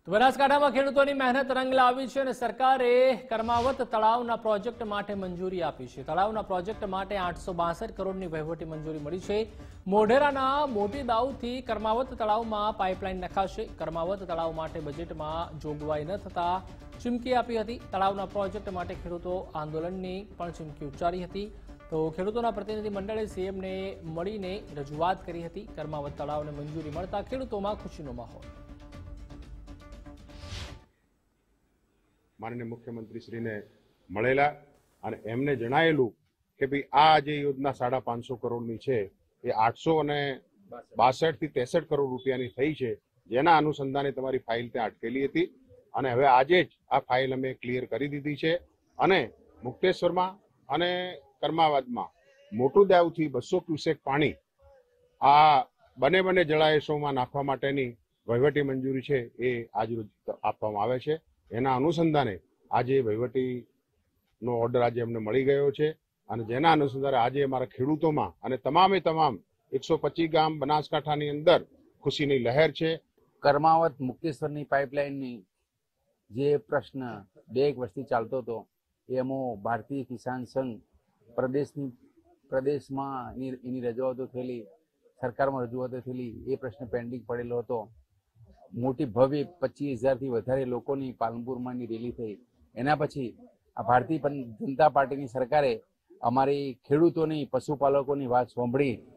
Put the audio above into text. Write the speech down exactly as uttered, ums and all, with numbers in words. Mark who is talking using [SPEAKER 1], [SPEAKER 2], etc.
[SPEAKER 1] તો બનાસકાંઠામાં ખેડૂતોની મહેનત રંગ લાવી છે અને સરકારે કર્માવત તળાવના પ્રોજેક્ટ માટે મંજૂરી આપી છે। તળાવના પ્રોજેક્ટ માટે આઠસો બાસઠ કરોડની વહીવટી મંજૂરી મળી છે। મોઢેરાના મોટી દાઉથી કર્માવત તળાવમાં પાઇપલાઇન નખાશે। કર્માવત તળાવ માટે બજેટમાં જોગવાઈ ન થતા ચીમકી આપી હતી। તળાવના પ્રોજેક્ટ માટે ખેડૂતો આંદોલનની પણ ચીમકી ઉચ્ચારી હતી। તો ખેડૂતોના પ્રતિનિધિ મંડળે સીએમને મળીને રજૂઆત કરી હતી। કર્માવત તળાવને મંજૂરી મળતા ખેડૂતોમાં ખુશીનો માહોલ।
[SPEAKER 2] माननीय मुख्यमंत्री श्री ने મળેલા અને એમને જણાયેલું કે ભાઈ આ જે યોજના સાડા પાંચસો કરોડની છે એ આઠસો અને બાસઠ થી ત્રેસઠ કરોડ રૂપિયાની થઈ છે, જેના અનુસંધાને તમારી ફાઇલ ત્યાં અટકેલી હતી અને હવે આજે જ આ ફાઇલ અમે ક્લિયર કરી દીધી છે અને મુક્તેશ્વરમાં અને કર્માવતમાં મોટું દાવથી બસો ક્યુસેક પાણી આ બંને બંને જળાશયોમાં નાખવા માટેની વહીવટી મંજૂરી છે એ આજરોજ આપવામાં આવે છે। એના અનુસંધાને આજે વહીવટીનો ઓર્ડર આજે અમને મળી ગયો છે અને જેના અનુસંધાને આજે અમારા ખેડૂતોમાં અને તમામે તમામ એકસો પચીસ ગામ બનાસકાંઠાની અંદર ખુશીની લહેર છે।
[SPEAKER 3] કર્માવત મુક્તેશ્વરની પાઇપલાઇનની જે પ્રશ્ન બે એક વર્ષથી ચાલતો હતો એમાં ભારતીય કિસાન સંઘ પ્રદેશની પ્રદેશમાં એની રજૂઆતો થયેલી, સરકારમાં રજૂઆતો થયેલી, એ પ્રશ્ન પેન્ડિંગ પડેલો હતો। મોટી ભવ્ય પચીસ હજારથી વધારે લોકોની પાલનપુરમાંની રેલી થઈ। એના પછી આ ભારતીય જનતા પાર્ટીની સરકારે અમારી ખેડૂતોની, પશુપાલકોની વાત સાંભળી